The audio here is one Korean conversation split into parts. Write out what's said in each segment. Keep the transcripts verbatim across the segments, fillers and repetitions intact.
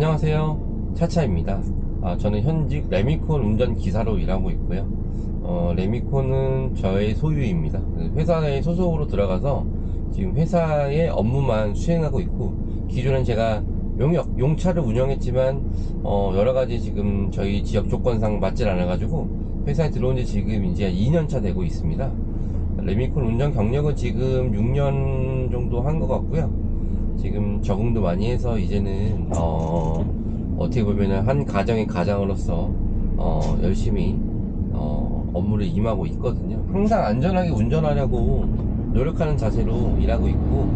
안녕하세요, 차차입니다. 아, 저는 현직 레미콘 운전기사로 일하고 있고요. 어, 레미콘은 저의 소유입니다. 회사의 소속으로 들어가서 지금 회사의 업무만 수행하고 있고, 기존엔 제가 용역, 용차를 운영했지만 어, 여러가지 지금 저희 지역 조건상 맞질 않아가지고 회사에 들어온 지 지금 이제 이 년 차 되고 있습니다. 레미콘 운전 경력은 지금 육 년 정도 한 것 같고요. 지금 적응도 많이 해서 이제는 어, 어떻게 보면은 한 가정의 가장으로서 어, 열심히 어, 업무를 임하고 있거든요. 항상 안전하게 운전하려고 노력하는 자세로 일하고 있고,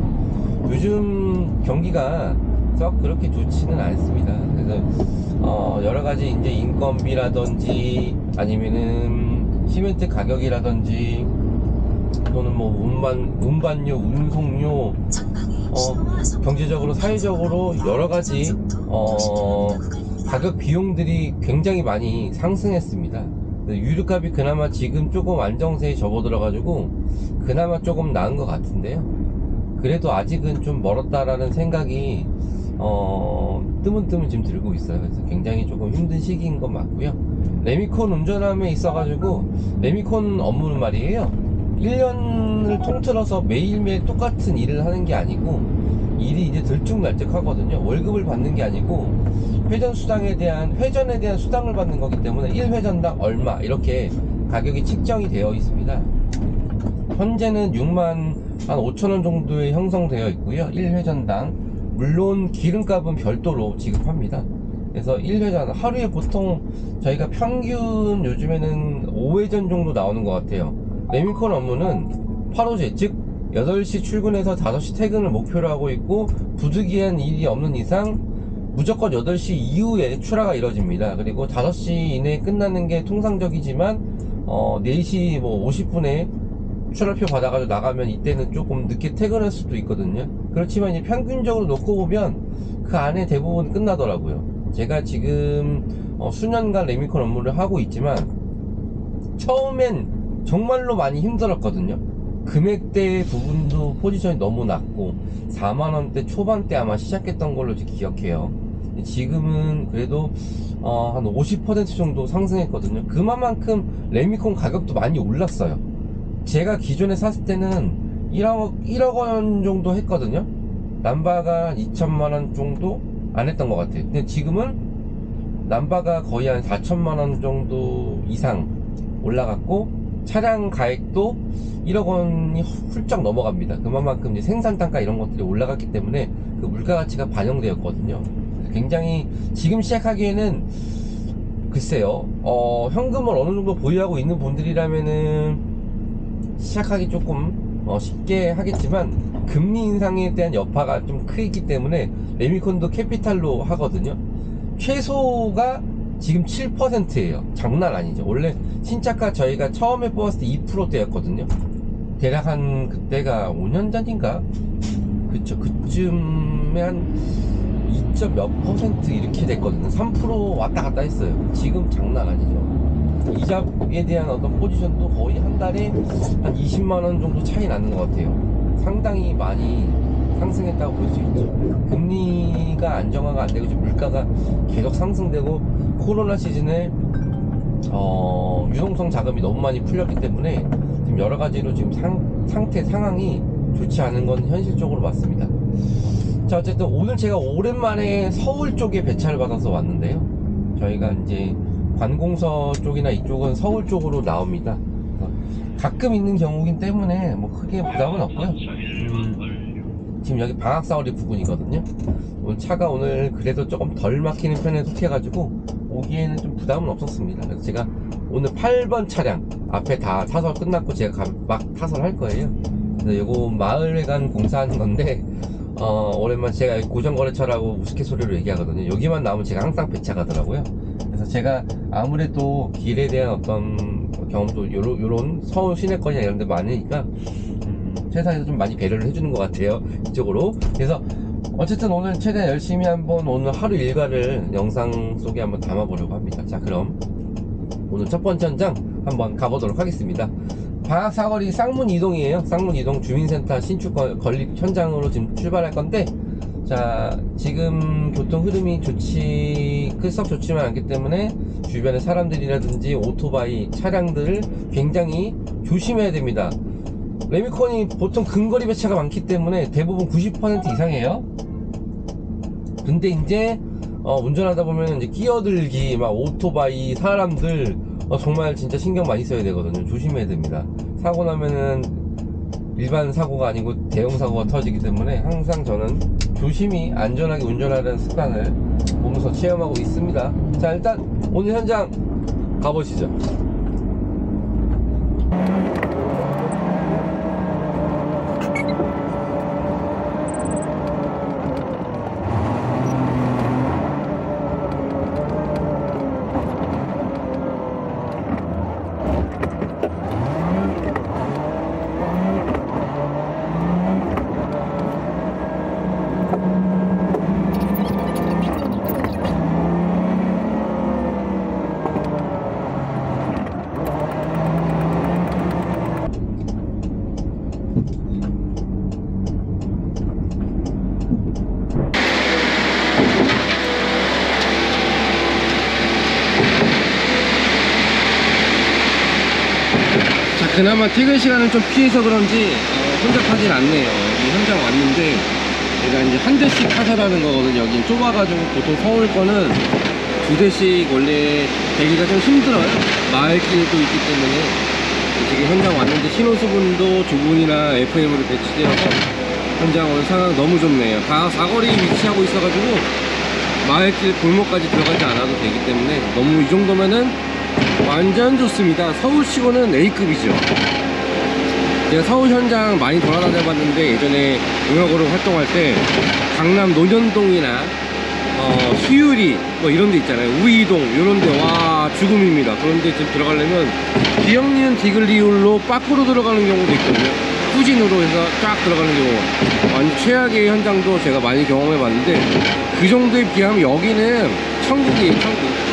요즘 경기가 썩 그렇게 좋지는 않습니다. 그래서 어, 여러 가지 이제 인건비라든지 아니면은 시멘트 가격이라든지 또는 뭐 운반 운반료, 운송료, 어, 경제적으로 사회적으로 여러 가지 어, 가격 비용들이 굉장히 많이 상승했습니다. 유류값이 그나마 지금 조금 안정세에 접어들어 가지고 그나마 조금 나은 것 같은데요. 그래도 아직은 좀 멀었다라는 생각이 어, 뜨문뜨문 지금 들고 있어요. 그래서 굉장히 조금 힘든 시기인 건 맞고요. 레미콘 운전함에 있어가지고 레미콘 업무는 말이에요, 일 년을 통틀어서 매일매일 똑같은 일을 하는 게 아니고 일이 이제 들쭉날쭉 하거든요. 월급을 받는 게 아니고 회전 수당에 대한 회전에 대한 수당을 받는 거기 때문에 일 회전당 얼마 이렇게 가격이 책정이 되어 있습니다. 현재는 육만 한 오천 원 정도에 형성되어 있고요. 일 회전당 물론 기름값은 별도로 지급합니다. 그래서 일 회전 하루에 보통 저희가 평균 요즘에는 오 회전 정도 나오는 것 같아요. 레미콘 업무는 팔 호제, 즉 여덟 시 출근해서 다섯 시 퇴근을 목표로 하고 있고, 부득이한 일이 없는 이상 무조건 여덟 시 이후에 출하가 이뤄집니다. 그리고 다섯 시 이내에 끝나는 게 통상적이지만 어, 네 시 뭐 오십 분에 출하표 받아가지고 나가면 이때는 조금 늦게 퇴근할 수도 있거든요. 그렇지만 이제 평균적으로 놓고 보면 그 안에 대부분 끝나더라고요. 제가 지금 어, 수년간 레미콘 업무를 하고 있지만 처음엔 정말로 많이 힘들었거든요. 금액대 부분도 포지션이 너무 낮고 사만 원대 초반대 아마 시작했던 걸로 기억해요. 지금은 그래도 어, 한 오십 퍼센트 정도 상승했거든요. 그만큼 레미콘 가격도 많이 올랐어요. 제가 기존에 샀을 때는 일억, 일억 원 정도 했거든요. 남바가 이천만 원 정도 안 했던 것 같아요. 근데 지금은 남바가 거의 한 사천만 원 정도 이상 올라갔고, 차량 가액도 일억 원이 훌쩍 넘어갑니다. 그만큼 이제 생산 단가 이런 것들이 올라갔기 때문에 그 물가 가치가 반영되었거든요. 굉장히 지금 시작하기에는 글쎄요, 어, 현금을 어느 정도 보유하고 있는 분들이라면은 시작하기 조금 어, 쉽게 하겠지만 금리 인상에 대한 여파가 좀 크기 때문에 레미콘도 캐피탈로 하거든요. 최소가 지금 칠 퍼센트예요. 장난 아니죠. 원래 신차가 저희가 처음에 뽑았을 때 이 퍼센트대였거든요. 대략 한 그때가 오 년 전인가? 그쵸. 그쯤에 한 이 점 몇 퍼센트 이렇게 됐거든요. 삼 퍼센트 왔다 갔다 했어요. 지금 장난 아니죠. 이자에 대한 어떤 포지션도 거의 한 달에 한 이십만 원 정도 차이 나는 것 같아요. 상당히 많이 상승했다고 볼 수 있죠. 금리가 안정화가 안 되고 지금 물가가 계속 상승되고, 코로나 시즌에 어, 유동성 자금이 너무 많이 풀렸기 때문에 지금 여러 가지로 지금 상, 상태 상황이 좋지 않은 건 현실적으로 맞습니다. 자, 어쨌든 오늘 제가 오랜만에 서울 쪽에 배차를 받아서 왔는데요. 저희가 이제 관공서 쪽이나 이쪽은 서울 쪽으로 나옵니다. 가끔 있는 경우이기 때문에 뭐 크게 부담은 없고요. 음, 지금 여기 방학사거리 부근이거든요. 오늘 차가 오늘 그래도 조금 덜 막히는 편에 속해가지고 오기에는 좀 부담은 없었습니다. 그래서 제가 오늘 팔 번 차량 앞에 다 타설 끝났고 제가 막 타설할 거예요. 그래서 요거 마을회관 공사하는 건데 어, 오랜만에 제가 고정거래처라고 우스갯소리로 얘기하거든요. 여기만 나오면 제가 항상 배차 가더라고요. 그래서 제가 아무래도 길에 대한 어떤 경험도 요런, 요런 서울 시내권이나 이런 데 많으니까 음, 회사에서 좀 많이 배려를 해주는 것 같아요, 이쪽으로. 그래서 어쨌든 오늘 최대한 열심히 한번 오늘 하루 일과를 영상 속에 한번 담아보려고 합니다. 자, 그럼 오늘 첫 번째 현장 한번 가보도록 하겠습니다. 방학사거리 쌍문 이동이에요. 쌍문 이동 주민센터 신축 건립 현장으로 지금 출발할 건데, 자, 지금 교통 흐름이 좋지, 썩 좋지만 않기 때문에 주변에 사람들이라든지 오토바이, 차량들을 굉장히 조심해야 됩니다. 레미콘이 보통 근거리 배차가 많기 때문에 대부분 구십 퍼센트 이상이에요. 근데 이제 어, 운전하다 보면 이제 끼어들기, 막 오토바이, 사람들 어, 정말 진짜 신경 많이 써야 되거든요. 조심해야 됩니다. 사고 나면은 일반 사고가 아니고 대형 사고가 터지기 때문에 항상 저는 조심히 안전하게 운전하는 습관을 보면서 체험하고 있습니다. 자, 일단 오늘 현장 가보시죠. 그나마 퇴근 시간을 좀 피해서 그런지 어, 혼잡하진 않네요. 여기 현장 왔는데 제가 이제 한 대씩 타설하는 거거든요. 여긴 좁아가지고 보통 서울 거는 두 대씩 원래 대기가 좀 힘들어요. 마을길도 있기 때문에. 지금 현장 왔는데 신호수분도 조분이나 에프엠으로 배치되어서 현장 오늘 상황 너무 좋네요. 다 사거리에 위치하고 있어가지고 마을길 골목까지 들어가지 않아도 되기 때문에 너무 이 정도면은 완전 좋습니다. 서울치고는 A급이죠. 제가 서울 현장 많이 돌아다녀 봤는데 예전에 용역으로 활동할 때 강남 논현동이나 어, 수유리 뭐 이런 데 있잖아요. 우이동 이런 데 와 죽음입니다. 그런데 지금 들어가려면 기역리은 디글리울로 밖으로 들어가는 경우도 있거든요. 후진으로 해서 쫙 들어가는 경우 완전 최악의 현장도 제가 많이 경험해 봤는데 그 정도에 비하면 여기는 천국이에요. 천국.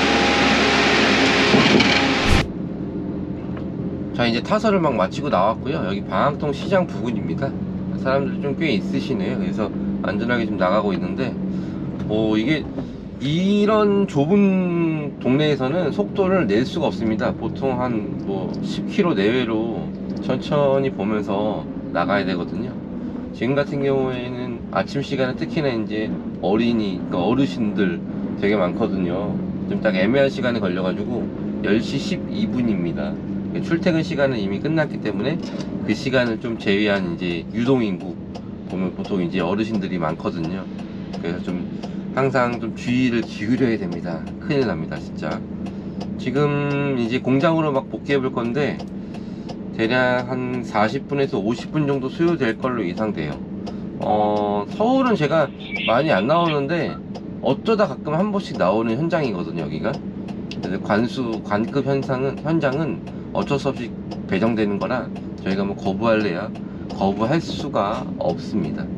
자, 이제 타설을 막 마치고 나왔고요. 여기 방학동 시장 부근입니다. 사람들이 좀 꽤 있으시네요. 그래서 안전하게 좀 나가고 있는데 오, 이게 이런 좁은 동네에서는 속도를 낼 수가 없습니다. 보통 한 뭐 십 킬로미터 내외로 천천히 보면서 나가야 되거든요. 지금 같은 경우에는 아침 시간에 특히나 이제 어린이, 그러니까 어르신들 되게 많거든요. 좀 딱 애매한 시간에 걸려가지고 열 시 십이 분입니다. 출퇴근 시간은 이미 끝났기 때문에 그 시간을 좀 제외한 이제 유동인구 보면 보통 이제 어르신들이 많거든요. 그래서 좀 항상 좀 주의를 기울여야 됩니다. 큰일 납니다, 진짜. 지금 이제 공장으로 막 복귀해 볼 건데 대략 한 사십 분에서 오십 분 정도 소요될 걸로 예상돼요. 어, 서울은 제가 많이 안 나오는데 어쩌다 가끔 한 번씩 나오는 현장이거든요, 여기가. 그래서 관수, 관급 현상은, 현장은 어쩔 수 없이 배정되는 거라 저희가 뭐 거부할래야 거부할 수가 없습니다.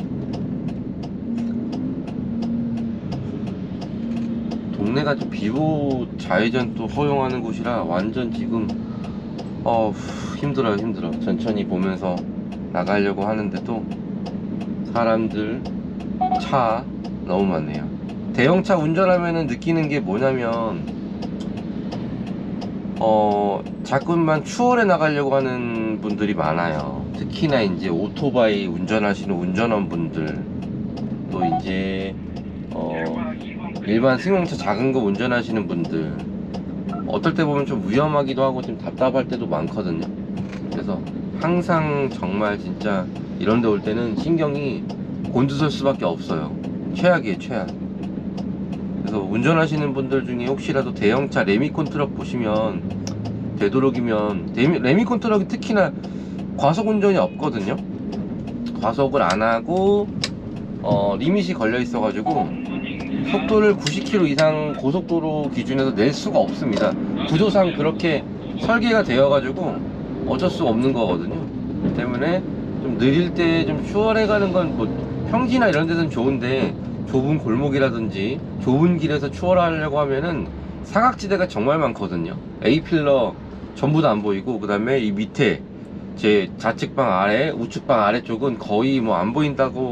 동네가 좀 비보 좌회전 또 허용하는 곳이라 완전 지금 어 힘들어요. 힘들어. 천천히 보면서 나가려고 하는데도 사람들, 차 너무 많네요. 대형차 운전하면은 느끼는 게 뭐냐면 어, 자꾸만 추월해 나가려고 하는 분들이 많아요. 특히나 이제 오토바이 운전하시는 운전원분들, 또 이제 어, 일반 승용차 작은 거 운전하시는 분들, 어떨 때 보면 좀 위험하기도 하고 좀 답답할 때도 많거든요. 그래서 항상 정말 진짜 이런 데 올 때는 신경이 곤두설 수밖에 없어요. 최악이에요, 최악. 그래서 운전하시는 분들 중에 혹시라도 대형차 레미콘 트럭 보시면 되도록이면 레미, 레미콘 트럭이 특히나 과속 운전이 없거든요. 과속을 안 하고 어, 리밋이 걸려 있어 가지고 속도를 구십 킬로미터 이상 고속도로 기준에서 낼 수가 없습니다. 구조상 그렇게 설계가 되어 가지고 어쩔 수 없는 거거든요. 때문에 좀 느릴 때 좀 추월해 가는 건 뭐 평지나 이런 데서는 좋은데 좁은 골목이라든지 좁은 길에서 추월하려고 하면은 사각지대가 정말 많거든요. A필러 전부 다 안 보이고, 그 다음에 이 밑에 제 좌측방 아래, 우측방 아래쪽은 거의 뭐 안 보인다고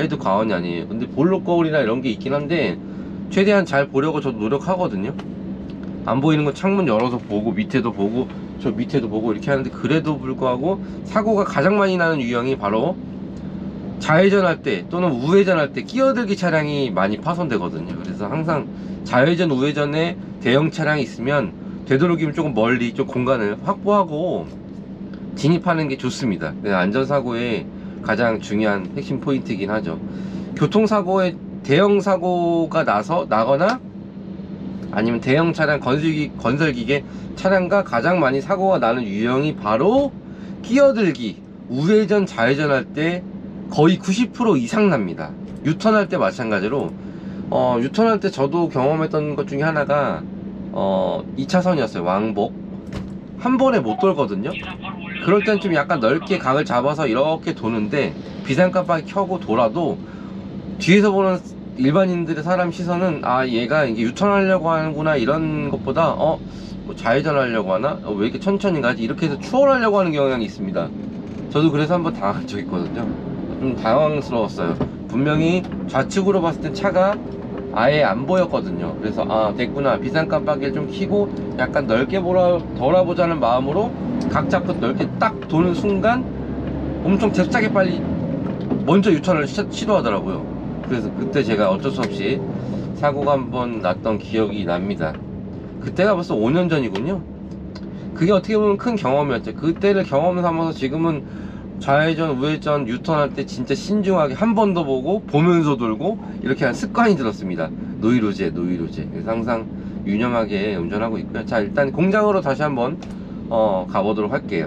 해도 과언이 아니에요. 근데 볼록 거울이나 이런 게 있긴 한데 최대한 잘 보려고 저도 노력하거든요. 안 보이는 건 창문 열어서 보고 밑에도 보고 저 밑에도 보고 이렇게 하는데, 그래도 불구하고 사고가 가장 많이 나는 유형이 바로 좌회전할 때 또는 우회전할 때 끼어들기 차량이 많이 파손되거든요. 그래서 항상 좌회전 우회전에 대형 차량이 있으면 되도록이면 조금 멀리 좀 공간을 확보하고 진입하는 게 좋습니다. 안전사고의 가장 중요한 핵심 포인트이긴 하죠. 교통사고에 대형 사고가 나서 나거나 아니면 대형 차량 건설기, 건설기계 차량과 가장 많이 사고가 나는 유형이 바로 끼어들기, 우회전 좌회전 할 때 거의 구십 퍼센트 이상 납니다. 유턴할 때 마찬가지로 어, 유턴할 때 저도 경험했던 것 중에 하나가 어, 이 차선이었어요. 왕복 한 번에 못 돌거든요. 그럴 땐 좀 약간 넓게 각을 잡아서 이렇게 도는데 비상 깜빡이 켜고 돌아도 뒤에서 보는 일반인들의 사람 시선은 아 얘가 이게 유턴하려고 하는구나, 이런 것보다 어 뭐 좌회전 하려고 하나, 어, 왜 이렇게 천천히 가지, 이렇게 해서 추월하려고 하는 경향이 있습니다. 저도 그래서 한번 당한 적 있거든요. 좀 당황스러웠어요. 분명히 좌측으로 봤을 땐 차가 아예 안 보였거든요. 그래서 아 됐구나, 비상 깜빡이를 좀 켜고 약간 넓게 보라, 돌아보자는 마음으로 각 잡고 넓게 딱 도는 순간 엄청 잽싸게 빨리 먼저 유턴을 시, 시도하더라고요. 그래서 그때 제가 어쩔 수 없이 사고가 한번 났던 기억이 납니다. 그때가 벌써 오 년 전이군요. 그게 어떻게 보면 큰 경험이었죠. 그때를 경험 삼아서 지금은 좌회전 우회전 유턴할 때 진짜 신중하게 한 번 더 보고 보면서 돌고 이렇게 하는 습관이 들었습니다. 노이로제 노이로제. 그래서 항상 유념하게 운전하고 있고요. 자, 일단 공장으로 다시 한번 어, 가보도록 할게요.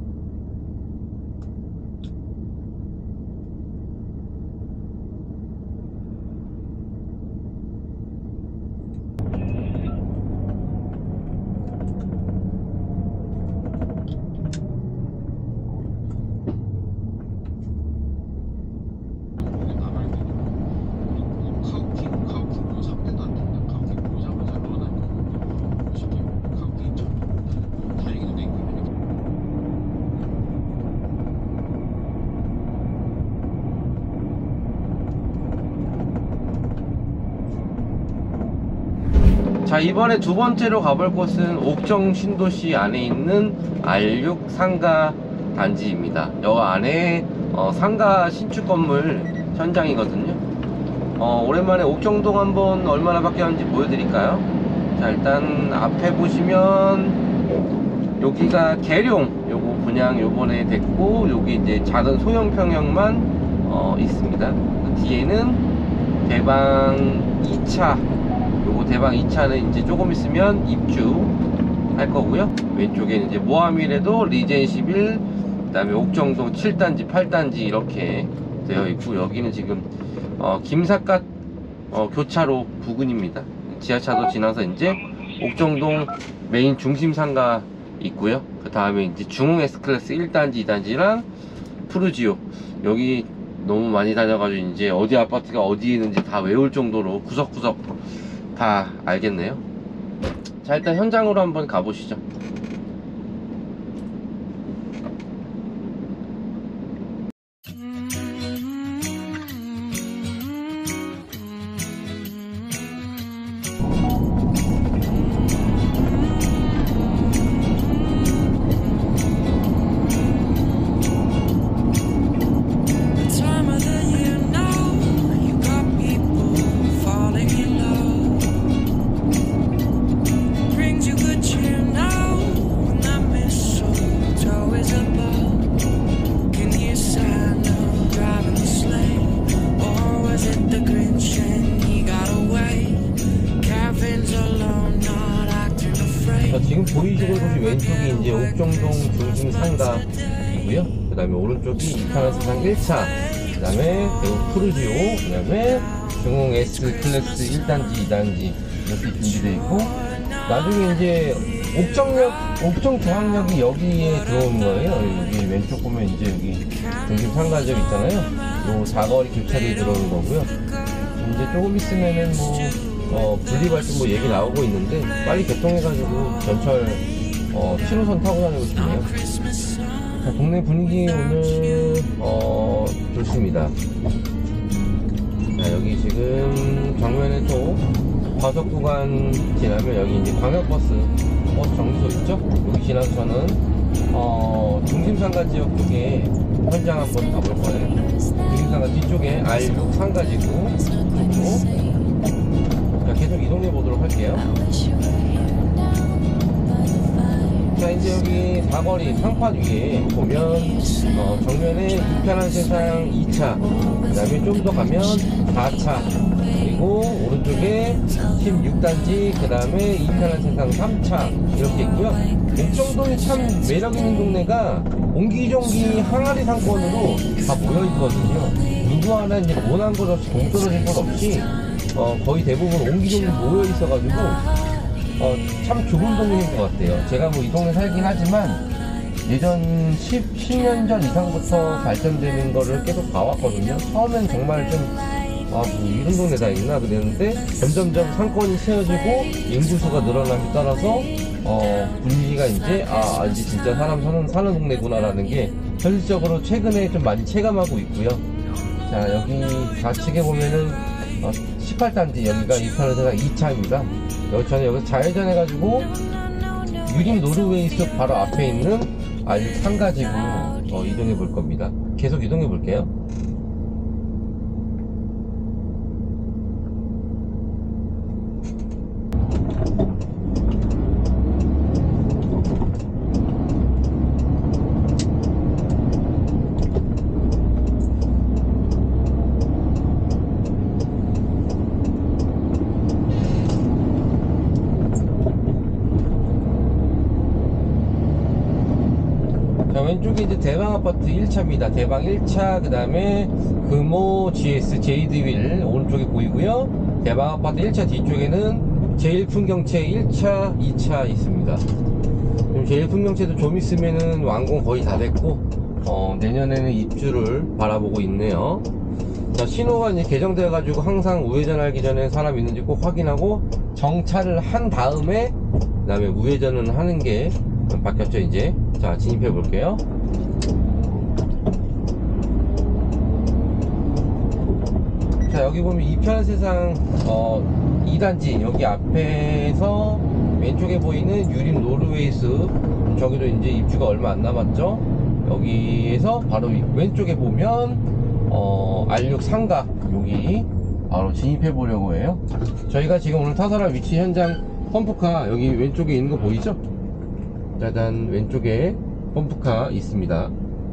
자, 이번에 두 번째로 가볼 곳은 옥정 신도시 안에 있는 알 육 상가 단지입니다. 여 안에 어, 상가 신축 건물 현장이거든요. 어, 오랜만에 옥정동 한번 얼마나 바뀌었는지 보여드릴까요? 자, 일단 앞에 보시면 여기가 계룡 요거 분양 요번에 됐고, 여기 이제 작은 소형 평형만 어, 있습니다. 그 뒤에는 대방 이 차, 요거 대방 이 차는 이제 조금 있으면 입주할 거고요. 왼쪽에는 이제 모하밀에도 리젠 십일, 그 다음에 옥정동 칠 단지, 팔 단지 이렇게 되어 있고, 여기는 지금 어, 김삿갓 어, 교차로 부근입니다. 지하차도 지나서 이제 옥정동 메인 중심 상가 있고요. 그 다음에 이제 중흥 S클래스 일 단지, 이 단지랑 푸르지오, 여기 너무 많이 다녀가지고 이제 어디 아파트가 어디에 있는지 다 외울 정도로 구석구석 다 알겠네요. 자, 일단 현장으로 한번 가보시죠. 지금 보이시고 보시 왼쪽이 이제 옥정동 중심 상가이고요. 그 다음에 오른쪽이 이카나스상 일 차, 그 다음에 푸르지오, 그 다음에 중흥 S 클래스 일 단지, 이 단지 이렇게 준비되어 있고, 나중에 이제 옥정역, 옥정 중앙역이 여기에 들어오는 거예요. 여기 왼쪽 보면 이제 여기 중심 상가지역 있잖아요. 요 사거리 교차로에 들어오는 거고요. 이제 조금 있으면은 뭐 어, 분리발전 뭐 얘기 나오고 있는데, 빨리 개통해가지고 전철 어, 칠 호선 타고 다니고 싶네요. 자, 동네 분위기 오늘 어, 좋습니다. 자, 여기 지금 정면에 또 과속 구간 지나면 여기 이제 광역버스 버스 정류소 있죠? 여기 지나서 저는 어, 중심상가 지역 쪽에 현장 한번 가볼 거예요. 중심상가 뒤쪽에 알 육 상가지구 쪽으로 자, 계속 이동해 보도록 할게요. 자, 이제 여기 사거리 상판 위에 보면 어, 정면에 이편한 세상 이 차, 그 다음에 좀 더 가면 사 차, 그리고 오른쪽에 십육 단지, 그 다음에 이편한 세상 삼 차 이렇게 있고요. 옥정동이 참 매력있는 동네가 옹기종기 항아리 상권으로 다 모여있거든요. 누구 하나 이제 원한 것 없이 동떨어질 것 없이 어, 거의 대부분 옹기종기 모여있어가지고 어, 참 좋은 동네인 것 같아요. 제가 뭐 이 동네 살긴 하지만 예전 십, 십 년 전 이상부터 발전되는 거를 계속 봐왔거든요. 처음엔 정말 좀 아, 뭐 이런 동네다 있나 그랬는데 점점점 상권이 채워지고 인구수가 늘어남에 따라서 어, 분위기가 이제 아 이제 진짜 사람 사는, 사는 동네구나 라는 게 현실적으로 최근에 좀 많이 체감하고 있고요. 자, 여기 좌측에 보면은 어, 십팔 단지 여기가 이편한 세상 이 차입니다. 여기 저는 여기서 좌회전 해가지고 유림 노르웨이 숲 바로 앞에 있는 알 육 상가지구 어, 이동해 볼 겁니다. 계속 이동해 볼게요. 자, 왼쪽에 이제 대방아파트 일 차입니다. 대방 일 차, 그 다음에 금호 지에스 제이드윌 오른쪽에 보이고요. 대방아파트 일 차 뒤쪽에는 제일풍경채 일 차, 이 차 있습니다. 지금 제일풍경채도 좀 있으면은 완공 거의 다 됐고 어, 내년에는 입주를 바라보고 있네요. 자, 신호가 이제 개정되어 가지고 항상 우회전 하기 전에 사람 있는지 꼭 확인하고 정차를 한 다음에 그 다음에 우회전을 하는 게 바뀌었죠. 이제 자, 진입해 볼게요. 자, 여기 보면 이편한 세상 어, 이 단지 여기 앞에서 왼쪽에 보이는 유림 노르웨이 숲, 저기도 이제 입주가 얼마 안 남았죠. 여기에서 바로 왼쪽에 보면 어, 알 육 상가 여기 바로 진입해 보려고 해요. 저희가 지금 오늘 타설할 위치 현장 펌프카 여기 왼쪽에 있는 거 보이죠? 짜잔, 왼쪽에 펌프카 있습니다.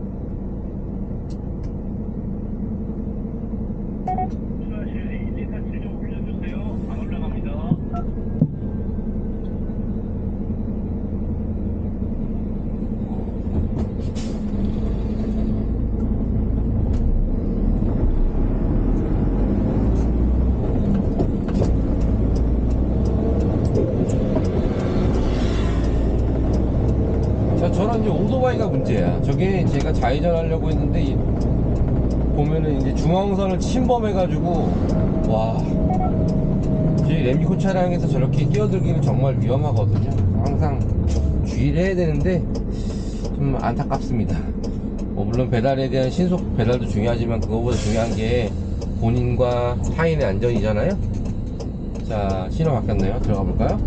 저는 이제 오토바이가 문제야. 저게 제가 좌회전 하려고 했는데 이, 보면은 이제 중앙선을 침범해가지고 와, 저희 레미코 차량에서 저렇게 끼어들기는 정말 위험하거든요. 항상 주의를 해야 되는데 좀 안타깝습니다. 뭐 물론 배달에 대한 신속 배달도 중요하지만 그거보다 중요한 게 본인과 타인의 안전이잖아요. 자, 신호 바뀌었네요. 들어가 볼까요?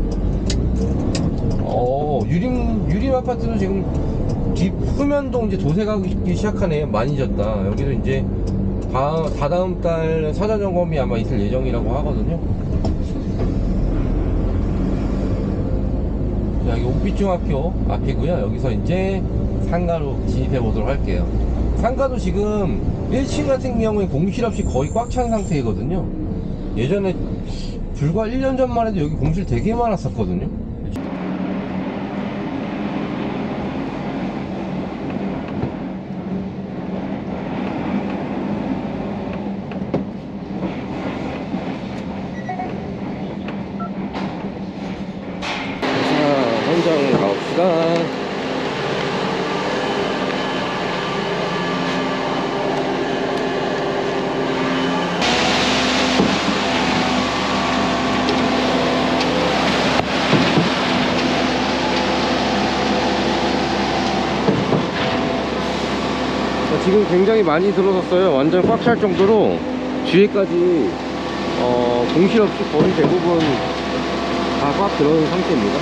어, 유림, 유림 아파트도 지금 뒷 후면동 이제 도색하기 시작하네요. 많이 졌다. 여기도 이제 다, 다다음 달 사전 점검이 아마 있을 예정이라고 하거든요. 자, 여기 옥빛중학교 앞이고요. 여기서 이제 상가로 진입해 보도록 할게요. 상가도 지금 일 층 같은 경우에 공실 없이 거의 꽉 찬 상태이거든요. 예전에 불과 일 년 전만 해도 여기 공실 되게 많았었거든요. 현장 가봅시다. 지금 굉장히 많이 들어섰어요. 완전 꽉 찰 정도로 뒤에까지 어, 공실 없이 거의 대부분 다 꽉 들어있는 상태입니다.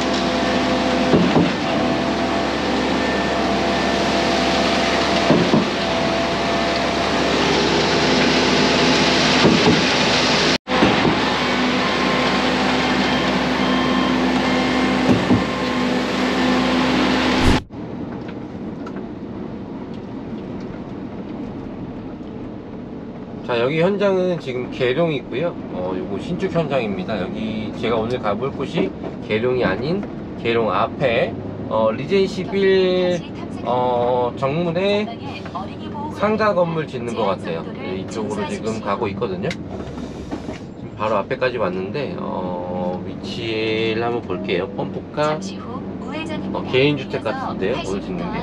자, 여기 현장은 지금 계룡이 있고요. 어, 요거 신축 현장입니다. 여기 제가 오늘 가볼 곳이 계룡이 아닌 계룡 앞에 어, 리젠시 빌 어, 정문에 상가 건물 짓는 것 같아요. 네, 이쪽으로 지금 가고 있거든요. 지금 바로 앞에까지 왔는데 어, 위치를 한번 볼게요. 펌프카 어, 개인주택 같은데요. 오늘 짓는 게.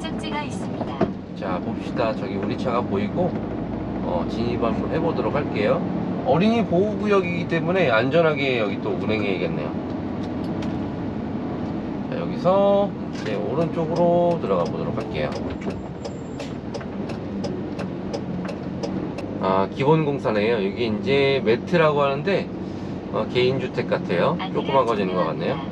자, 봅시다. 저기 우리 차가 보이고 어, 진입 한번 해보도록 할게요. 어린이 보호구역이기 때문에 안전하게 여기 또 운행해야겠네요. 자, 여기서 이제 오른쪽으로 들어가 보도록 할게요. 아, 기본공사네요. 여기 이제 매트라고 하는데 어, 개인주택 같아요. 조그만 거 짓는 것 같네요.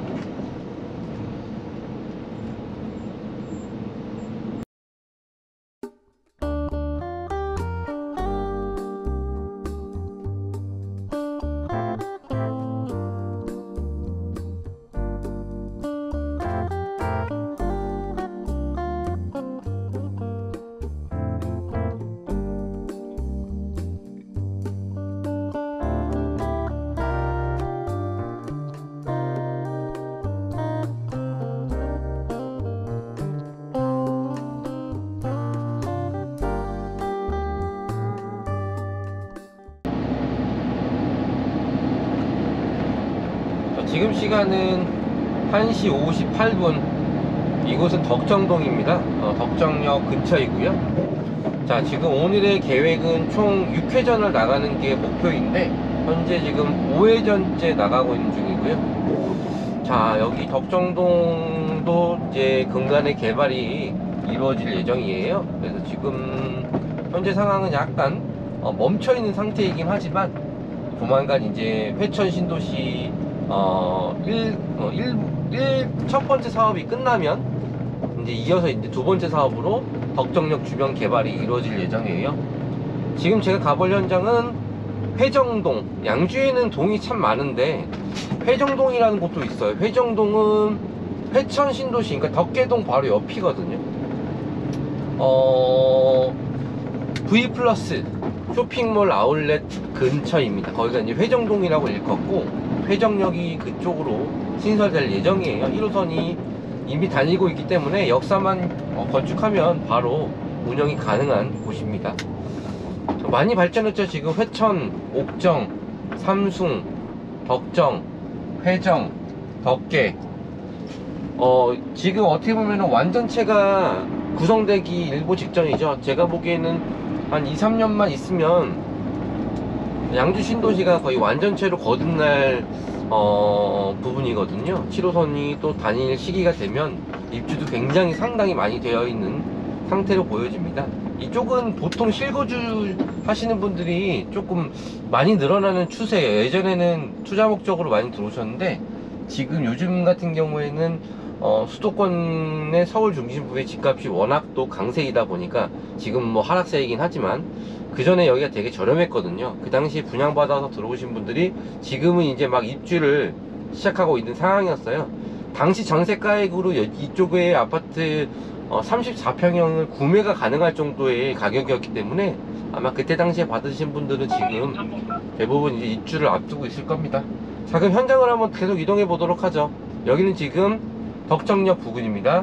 지금 시간은 한 시 오십팔 분. 이곳은 덕정동입니다. 어, 덕정역 근처이고요. 자, 지금 오늘의 계획은 총 육 회전을 나가는 게 목표인데 현재 지금 오 회전째 나가고 있는 중이고요. 자, 여기 덕정동도 이제 근간의 개발이 이루어질 예정이에요. 그래서 지금 현재 상황은 약간 어, 멈춰 있는 상태이긴 하지만 조만간 이제 회천 신도시 어, 일, 어, 일, 일, 첫 번째 사업이 끝나면 이제 이어서 이제 두 번째 사업으로 덕정역 주변 개발이 이루어질 예정이에요. 지금 제가 가볼 현장은 회정동. 양주에는 동이 참 많은데 회정동이라는 곳도 있어요. 회정동은 회천 신도시, 그러니까 덕계동 바로 옆이거든요. 어, V 플러스 쇼핑몰 아울렛 근처입니다. 거기가 이제 회정동이라고 일컫고 회정역이 그쪽으로 신설될 예정이에요. 일 호선이 이미 다니고 있기 때문에 역사만 어, 건축하면 바로 운영이 가능한 곳입니다. 많이 발전했죠. 지금 회천, 옥정, 삼숭, 덕정, 회정, 덕계. 어, 지금 어떻게 보면 완전체가 구성되기 일보 직전이죠. 제가 보기에는 한 이, 삼 년만 있으면 양주 신도시가 거의 완전체로 거듭날 어, 부분이거든요. 칠 호선이 또 다닐 시기가 되면 입주도 굉장히 상당히 많이 되어 있는 상태로 보여집니다. 이쪽은 보통 실거주 하시는 분들이 조금 많이 늘어나는 추세예요. 예전에는 투자 목적으로 많이 들어오셨는데 지금 요즘 같은 경우에는 어, 수도권의 서울 중심부의 집값이 워낙 또 강세이다 보니까 지금 뭐 하락세이긴 하지만 그 전에 여기가 되게 저렴했거든요. 그 당시 분양받아서 들어오신 분들이 지금은 이제 막 입주를 시작하고 있는 상황이었어요. 당시 전세가액으로 이쪽의 아파트 어, 삼십사 평형을 구매가 가능할 정도의 가격이었기 때문에 아마 그때 당시에 받으신 분들은 지금 대부분 이제 입주를 앞두고 있을 겁니다. 자, 그럼 현장을 한번 계속 이동해 보도록 하죠. 여기는 지금 덕정역 부근입니다.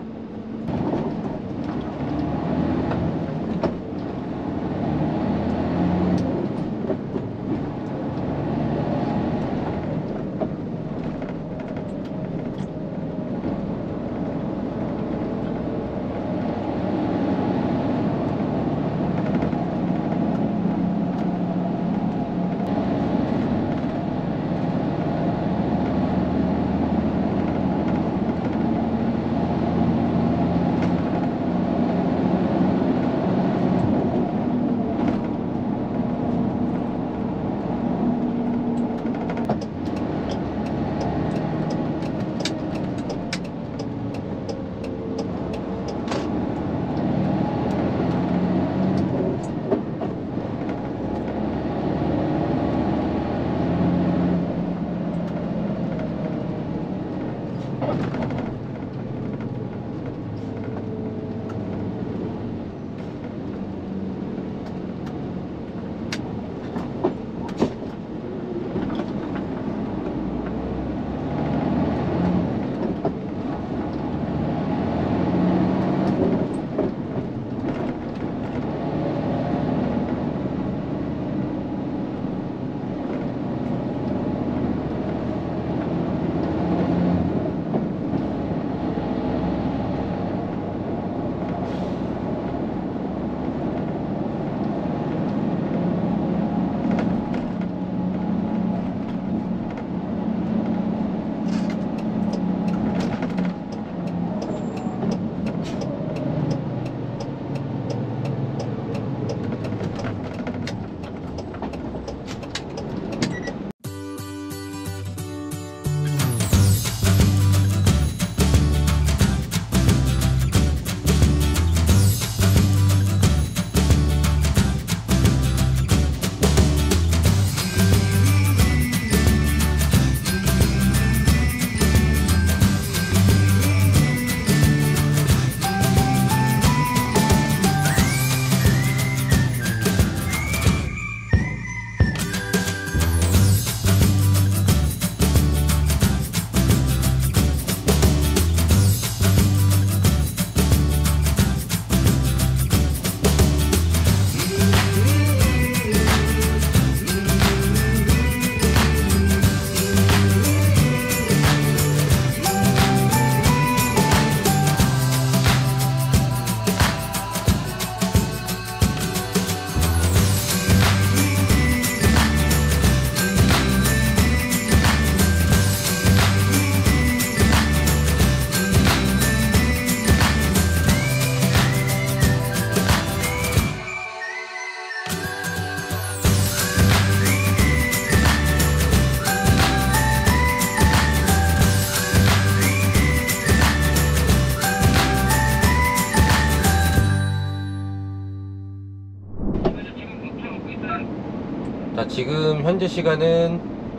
지금 현재 시간은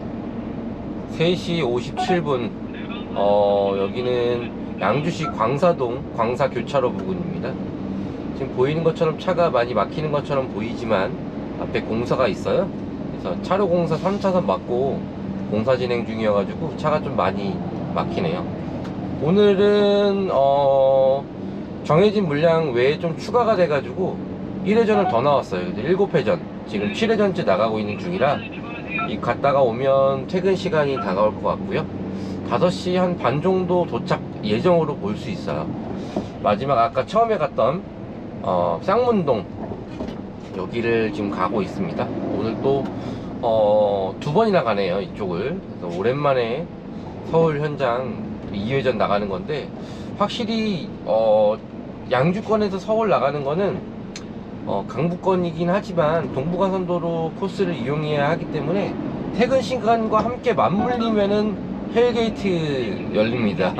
세 시 오십칠 분. 어, 여기는 양주시 광사동 광사교차로 부근입니다. 지금 보이는 것처럼 차가 많이 막히는 것처럼 보이지만 앞에 공사가 있어요. 그래서 차로 공사 삼 차선 맞고 공사 진행 중이어가지고 차가 좀 많이 막히네요. 오늘은 어, 정해진 물량 외에 좀 추가가 돼가지고 일 회전을 더 나왔어요. 일곱 회전, 지금 칠 회전째 나가고 있는 중이라 이 갔다가 오면 퇴근 시간이 다가올 것 같고요. 다섯 시 한 반 정도 도착 예정으로 볼 수 있어요. 마지막 아까 처음에 갔던 어, 쌍문동 여기를 지금 가고 있습니다. 오늘 또 어, 두 번이나 가네요, 이쪽을. 그래서 오랜만에 서울 현장 이 회전 나가는 건데, 확실히 어, 양주권에서 서울 나가는 거는 어, 강북권이긴 하지만 동부간선도로 코스를 이용해야 하기 때문에 퇴근 시간과 함께 맞물리면은 헬게이트 열립니다.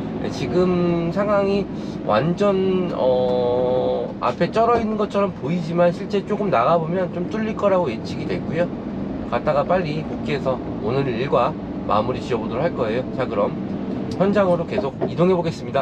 지금 상황이 완전 어, 앞에 쩔어 있는 것처럼 보이지만 실제 조금 나가보면 좀 뚫릴 거라고 예측이 되고요. 갔다가 빨리 복귀해서 오늘 일과 마무리 지어보도록 할 거예요. 자, 그럼 현장으로 계속 이동해 보겠습니다.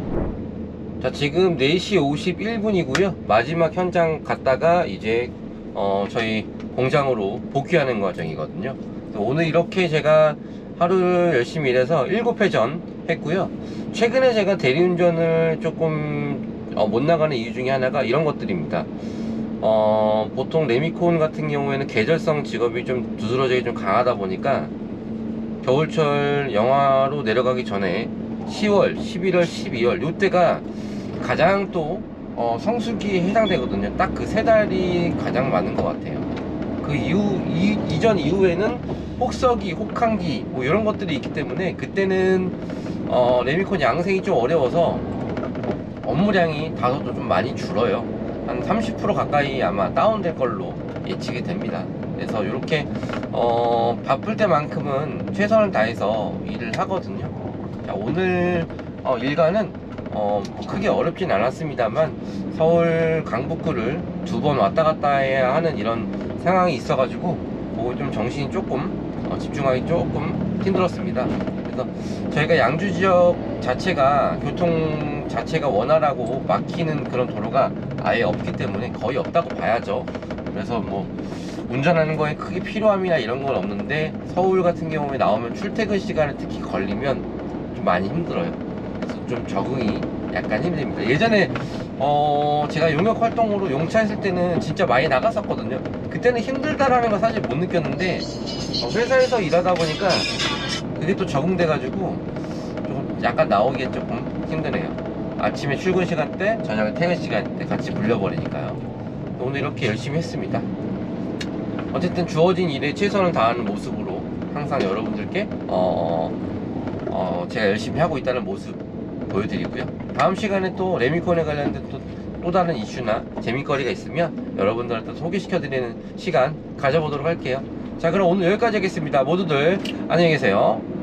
자, 지금 네 시 오십일 분이고요 마지막 현장 갔다가 이제 어, 저희 공장으로 복귀하는 과정이거든요. 오늘 이렇게 제가 하루를 열심히 일해서 일곱 회전 했고요. 최근에 제가 대리운전을 조금 어, 못 나가는 이유 중에 하나가 이런 것들입니다. 어, 보통 레미콘 같은 경우에는 계절성 직업이 좀 두드러지게 좀 강하다 보니까 겨울철 영하로 내려가기 전에 시월, 십일월, 십이월 요때가 가장 또 어, 성수기에 해당되거든요. 딱 그 세 달이 가장 많은 것 같아요. 그 이후 이, 이전 이후에는 혹서기, 혹한기 뭐 이런 것들이 있기 때문에 그때는 어, 레미콘 양생이 좀 어려워서 업무량이 다소 좀 많이 줄어요. 한 삼십 퍼센트 가까이 아마 다운될 걸로 예측이 됩니다. 그래서 이렇게 어, 바쁠 때만큼은 최선을 다해서 일을 하거든요. 자, 오늘 어, 일과는 어, 크게 어렵진 않았습니다만 서울 강북구를 두 번 왔다 갔다 해야 하는 이런 상황이 있어가지고 그거 좀 정신이 조금 어, 집중하기 조금 힘들었습니다. 그래서 저희가 양주 지역 자체가 교통 자체가 원활하고 막히는 그런 도로가 아예 없기 때문에 거의 없다고 봐야죠. 그래서 뭐 운전하는 거에 크게 필요함이나 이런 건 없는데 서울 같은 경우에 나오면 출퇴근 시간에 특히 걸리면 좀 많이 힘들어요. 그래서 좀 적응이 약간 힘듭니다. 예전에 어 제가 용역 활동으로 용차 했을 때는 진짜 많이 나갔었거든요. 그때는 힘들다라는 거 사실 못 느꼈는데 어 회사에서 일하다 보니까 그게 또 적응돼 가지고 조금 약간 나오기에 조금 힘드네요. 아침에 출근 시간대, 저녁에 퇴근 시간대 같이 불려버리니까요. 오늘 이렇게 열심히 했습니다. 어쨌든 주어진 일에 최선을 다하는 모습으로 항상 여러분들께 어, 어, 제가 열심히 하고 있다는 모습 보여드리고요. 다음 시간에 또 레미콘에 관련된 또, 또 다른 이슈나 재미거리가 있으면 여러분들한테 소개시켜드리는 시간 가져보도록 할게요. 자, 그럼 오늘 여기까지 하겠습니다. 모두들 안녕히 계세요.